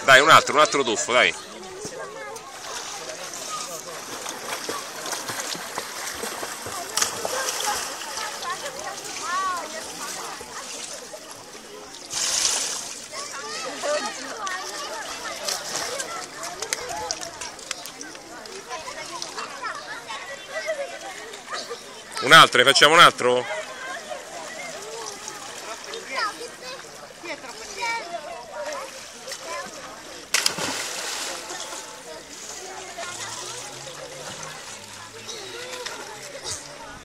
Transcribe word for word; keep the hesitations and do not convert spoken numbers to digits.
Dai, un altro, un altro tuffo, dai. Un altro, ne facciamo un altro? Chi è troppo indietro?